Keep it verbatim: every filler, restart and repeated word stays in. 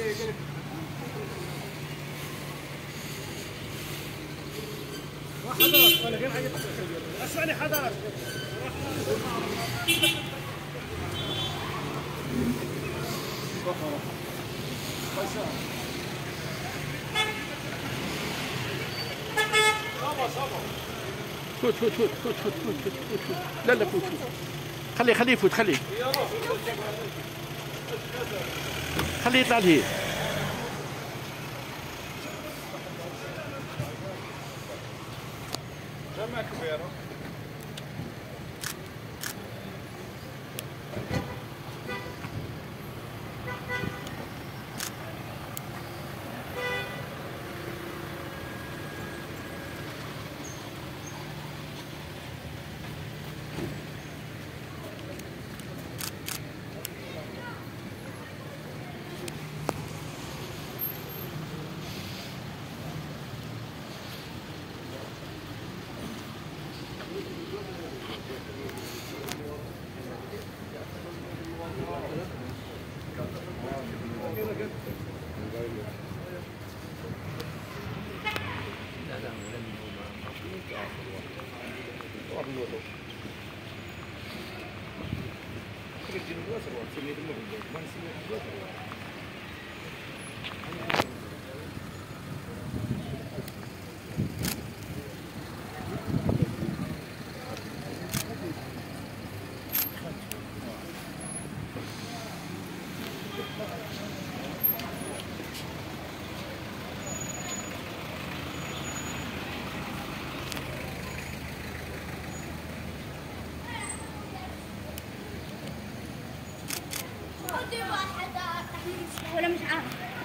حضرتك ولا غير حاجه اسمعني حضرتك فوت فوت فوت فوت فوت فوت فوت فوت فوت لا لا فوت فوت خليه خليه يفوت خليه خليه يطلع لهيه جمع كبيره ولا مش عارف